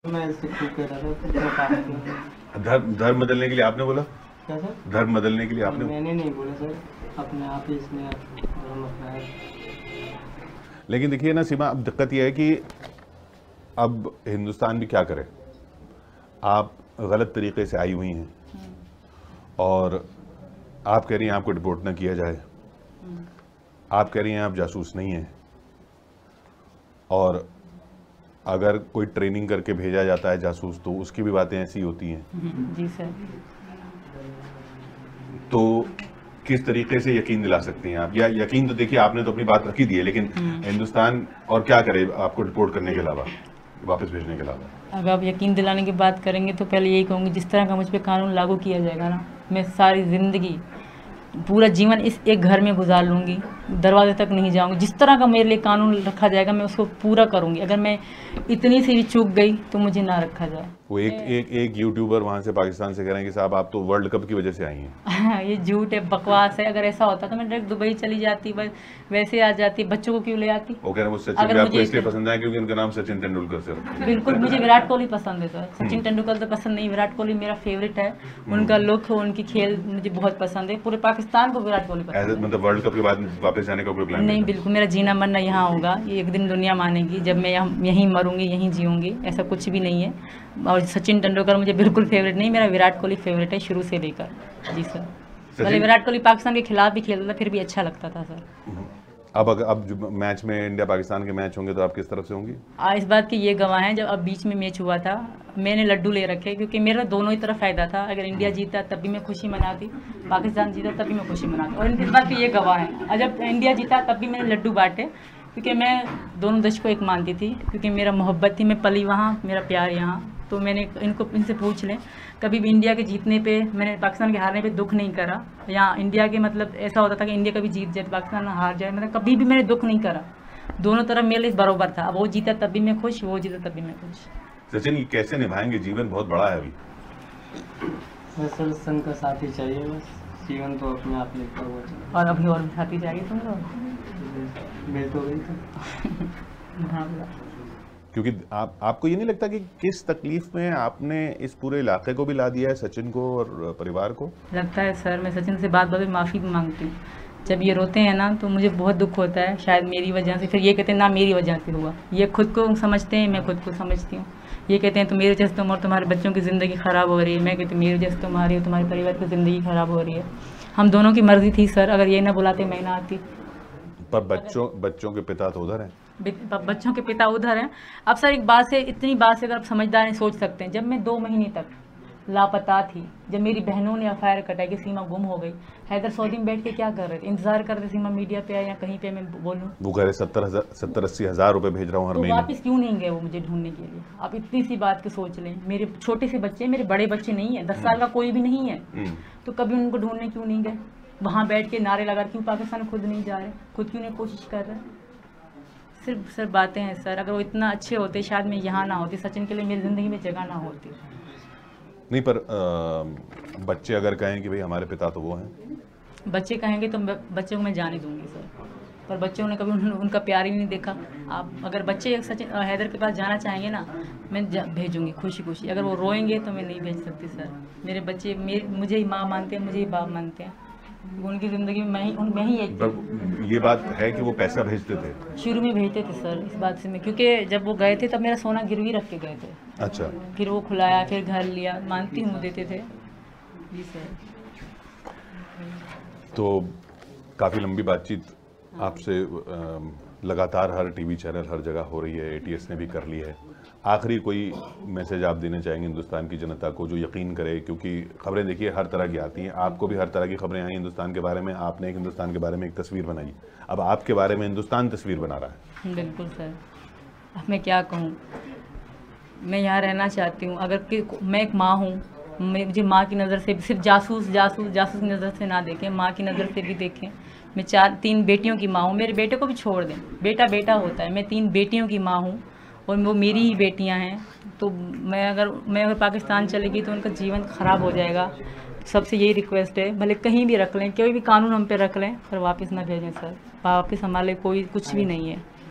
मैं इससे क्यों कह रहा था तो काफी धर्म बदलने के लिए आपने बोला? क्या सर? धर्म बदलने के लिए आपने? मैंने नहीं बोला सर, अपने आप ही इसने धर्म अपनाया। लेकिन देखिए ना सीमा, अब दिक्कत यह है कि अब हिंदुस्तान भी क्या करे। आप गलत तरीके से आई हुई हैं और आप कह रही हैं आपको डिपोर्ट ना किया जाए, आप कह रही हैं आप जासूस नहीं हैं, और अगर कोई ट्रेनिंग करके भेजा जाता है जासूस तो उसकी भी बातें ऐसी होती हैं। जी सर। तो किस तरीके से यकीन दिला सकती हैं आप? या यकीन तो देखिए आपने तो अपनी बात रखी दी है, लेकिन हिंदुस्तान और क्या करे आपको डिपोर्ट करने के अलावा, वापस भेजने के अलावा? अगर आप यकीन दिलाने की बात करेंगे तो पहले यही कहूँगी, जिस तरह का मुझ पर कानून लागू किया जाएगा ना, मैं सारी ज़िंदगी पूरा जीवन इस एक घर में गुजार लूँगी, दरवाजे तक नहीं जाऊँगी। जिस तरह का मेरे लिए कानून रखा जाएगा मैं उसको पूरा करूँगी। अगर मैं इतनी सी भी चूक गई तो मुझे ना रखा जाए। वो एक यूट्यूबर वहाँ से पाकिस्तान से कह रहे हैं कि साहब आप तो वर्ल्ड कप की वजह से आई हैं। ये झूठ है, बकवास है। अगर ऐसा होता तो मैं डायरेक्ट दुबई चली जाती, बस वैसे आ जाती। बच्चों को क्यों ले आती? वो कह रहे हैं वो सचिन भी आपको इसलिए पसंद है क्योंकि उनका नाम सचिन तेंदुलकर से रखा है। बिल्कुल, मुझे विराट कोहली पसंद है सर। सचिन तेंदुलकर तो पसंद नहीं, विराट कोहली मेरा फेवरेट है। उनका लुक, उनकी खेल मुझे बहुत पसंद है। पूरे पाकिस्तान को विराट कोहली पसंद है। मतलब वर्ल्ड कप के बाद वापस जाने का कोई प्लान नहीं, बिल्कुल मेरा जीना मरना यहाँ होगा। ये एक दिन दुनिया मानेगी जब मैं यहीं मरूंगी, यहीं जीऊंगी। ऐसा कुछ भी नहीं है। और सचिन तेंदुलकर मुझे बिल्कुल फेवरेट नहीं, मेरा विराट कोहली फेवरेट है शुरू से लेकर। जी सर। पहले विराट कोहली पाकिस्तान के खिलाफ भी खेलता था, फिर भी अच्छा लगता था सर। अब जो मैच में इंडिया पाकिस्तान के मैच होंगे तो आप किस तरफ से होंगी? इस बात की ये गवाह हैं, जब अब बीच में मैच हुआ था मैंने लड्डू ले रखे, क्योंकि मेरा दोनों ही तरफ फ़ायदा था। अगर इंडिया जीता तब भी मैं खुशी मनाती, पाकिस्तान जीता तब भी मैं खुशी मनाती, और इस बात की ये गवाह हैं। और जब इंडिया जीता तब भी मैंने लड्डू बांटे, क्योंकि मैं दोनों देश को एक मानती थी, क्योंकि मेरा मोहब्बत थी। मैं पली वहाँ, मेरा प्यार यहाँ। तो मैंने इनसे पूछ लें, कभी भी इंडिया के जीतने पे, मैंने पाकिस्तान के हारने पे दुख नहीं करा। या इंडिया के मतलब ऐसा होता था कि इंडिया कभी जीत जाए पाकिस्तान हार जाए, मतलब कभी भी मैंने दुख नहीं करा। दोनों तरफ मेरे लिए बराबर था। अब वो जीता तब भी मैं खुश, वो जीता तब भी मैं खुश। सचिन ये कैसे निभाएंगे? जीवन बहुत बड़ा है अभी। सर सन का साथी चाहिए, बस जीवन तो अपने आप लिखता हुआ है। और अभी और साथी चाहिए तुम लोग? मिल तो गई तो हाँ। क्योंकि आपको ये नहीं लगता कि किस तकलीफ में आपने इस पूरे इलाके को भी ला दिया है, सचिन को और परिवार को? लगता है सर, मैं सचिन से बात में माफ़ी भी मांगती हूँ। जब ये रोते हैं ना तो मुझे बहुत दुख होता है, शायद मेरी वजह से। फिर ये कहते हैं ना मेरी वजह से हुआ। ये खुद को समझते हैं, मैं खुद को समझती हूँ। ये कहते हैं तो मेरी वजह से तुम और तुम्हारे बच्चों की ज़िंदगी ख़राब हो रही है। मैं कहती हूँ मेरी वजह से तुम्हारी और तुम्हारे परिवार की ज़िंदगी ख़राब हो रही है। हम दोनों की मर्ज़ी थी सर, अगर ये ना बुलाते मैं ना आती। पर बच्चों के पिता तो उधर हैं। बच्चों के पिता उधर हैं। अब सर एक बात से, इतनी बात से अगर आप समझदार हैं, सोच सकते हैं, जब मैं 2 महीने तक लापता थी, जब मेरी बहनों ने एफआईआर कटाई कि सीमा गुम हो गई, हैदर सऊदी में बैठ के क्या कर रहे थे? इंतजार कर रहे सीमा मीडिया पे आए या कहीं पे मैं बोलूँ। वो कह रहे 70-80 हज़ार रुपए भेज रहा हूँ हर महीने। वापस क्यों नहीं गए वो मुझे ढूंढने के लिए? आप इतनी सी बात की सोच लें। मेरे छोटे से बच्चे, मेरे बड़े बच्चे नहीं है, 10 साल का कोई भी नहीं है, तो कभी उनको ढूंढने क्यों नहीं गए? वहाँ बैठ के नारे लगा, क्यों पाकिस्तान खुद नहीं जा रहे, खुद क्यों नहीं कोशिश कर रहे? सिर्फ बातें हैं सर। अगर वो इतना अच्छे होते शायद मैं यहाँ ना होती, सचिन के लिए मेरी ज़िंदगी में जगह ना होती। नहीं, पर बच्चे अगर कहें कि भाई हमारे पिता तो वो हैं, बच्चे कहेंगे तो बच्चों को मैं जाने दूंगी सर, पर बच्चों ने कभी उनका प्यार ही नहीं देखा। आप अगर बच्चे सचिन हैदर के पास जाना चाहेंगे ना, मैं भेजूंगी खुशी खुशी। अगर वो रोएंगे तो मैं नहीं भेज सकती सर। मेरे बच्चे मुझे ही माँ मानते हैं, मुझे ही बाप मानते हैं। उनकी ज़िंदगी में मैं ही एक। ये बात है कि वो पैसा भेजते थे? शुरू में भेजते थे सर, इस बात से मैं, क्योंकि जब वो गए थे तब मेरा सोना गिरवी रख के गए थे। अच्छा। फिर वो खुलाया, फिर घर लिया, मानती हूँ देते थे। जी सर। तो काफ़ी लंबी बातचीत आपसे लगातार हर टीवी चैनल हर जगह हो रही है, एटीएस ने भी कर ली है। आखिरी कोई मैसेज आप देना चाहेंगे हिंदुस्तान की जनता को जो यकीन करे? क्योंकि खबरें देखिए हर तरह की आती हैं, आपको भी हर तरह की खबरें आई हिंदुस्तान के बारे में। आपने एक हिंदुस्तान के बारे में एक तस्वीर बनाई, अब आपके बारे में हिंदुस्तान तस्वीर बना रहा है। बिल्कुल सर। अब मैं क्या कहूँ, मैं यहाँ रहना चाहती हूँ। अगर मैं एक माँ हूँ, मुझे माँ की नज़र से, सिर्फ जासूस की नज़र से ना देखें, माँ की नज़र से भी देखें। मैं 3 बेटियों की माँ हूँ। मेरे बेटे को भी छोड़ दें, बेटा बेटा होता है। मैं 3 बेटियों की माँ हूँ और वो मेरी ही बेटियां हैं। तो मैं अगर पाकिस्तान चलेगी तो उनका जीवन ख़राब हो जाएगा। सबसे यही रिक्वेस्ट है, भले कहीं भी रख लें, कोई भी कानून हम पे रख लें, पर वापस ना भेजें सर। वापस हमारे लिए कोई कुछ भी नहीं है।